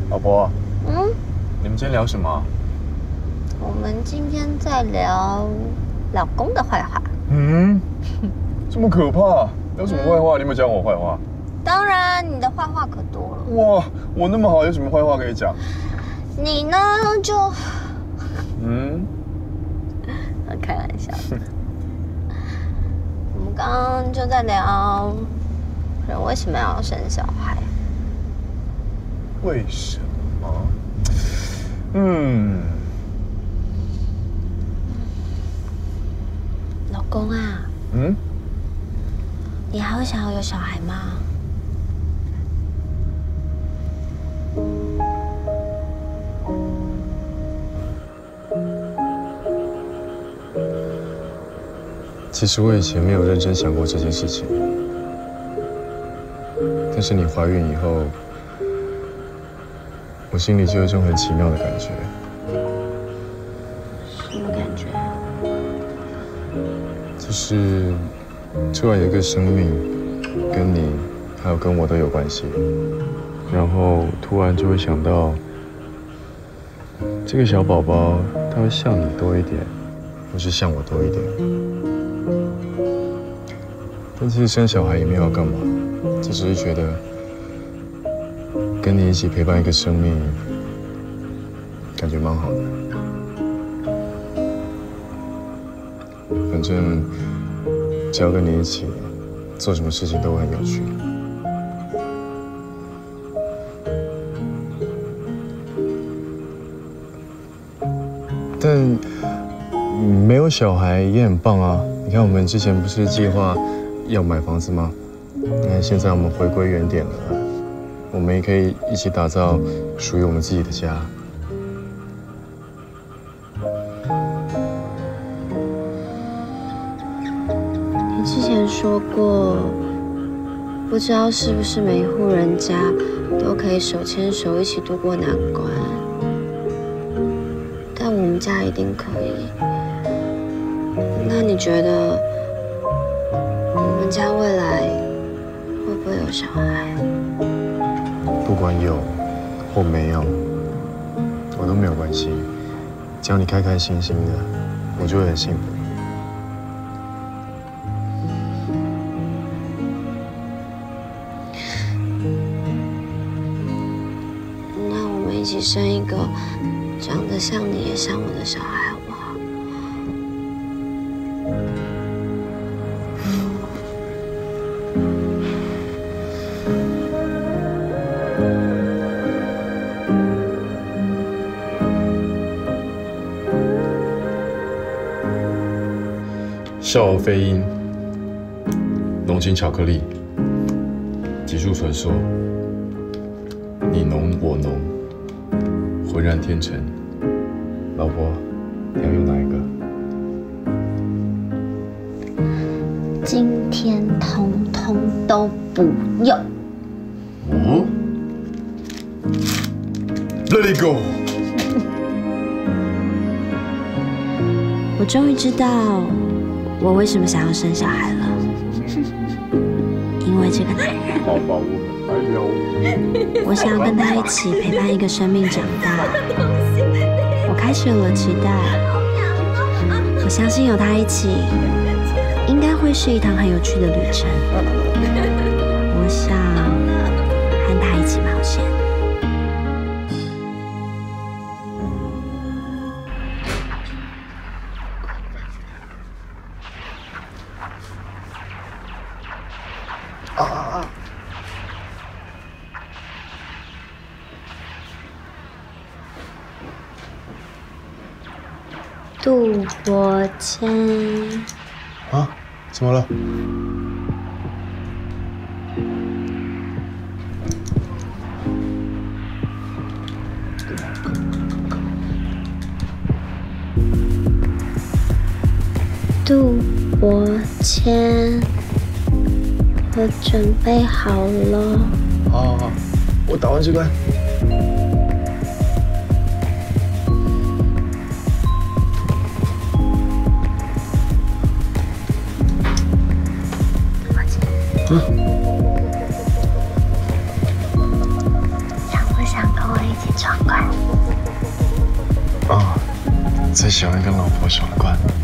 老婆， 嗯， 你们今天聊什么啊？ 我们今天在聊老公的坏话。 嗯，这么可怕？有什么坏话？你有没有讲我坏话？ 当然，你的坏话可多了。 哇，我那么好，有什么坏话可以讲？ 你呢，就……开玩笑的。我们刚刚就在聊人为什么要生小孩。 为什么？ 老公啊，你还会想要有小孩吗？ 其实我以前没有认真想过这件事情，但是你怀孕以后，我心里就有一种很奇妙的感觉。 什么感觉？ 就是突然有一个生命，跟你还有跟我都有关系，然后突然就会想到，这个小宝宝他会像你多一点，或是像我多一点。但其实生小孩也没有要干嘛，就只是觉得跟你一起陪伴一个生命，感觉蛮好的。反正只要跟你一起，做什么事情都会很有趣。但没有小孩也很棒啊！你看，我们之前不是计划要买房子吗？那现在我们回归原点了，我们也可以一起打造属于我们自己的家。 你之前说过，不知道是不是每一户人家都可以手牵手一起度过难关，但我们家一定可以。那你觉得我们家未来会不会有小孩？ 不管有或没有，我都没有关系。只要你开开心心的，我就会很幸福。 那我们一起生一个长得像你也像我的小孩，好不好？ 笑而非音，浓情巧克力，极速传说，你浓我浓，浑然天成。老婆，你要用哪一个？ 今天通通都不用。 Let it go。 我终于知道我为什么想要生小孩了，因为这个男人。 宝宝， 我想要跟他一起陪伴一个生命长大。我开始有了期待，我相信有他一起，应该会是一趟很有趣的旅程。我想和他一起冒险。杜伯谦。 啊？怎么了？ 杜伯谦，我准备好了。 好，我打完这关。 想不想跟我一起爽快。 哦，最喜欢跟老婆爽快。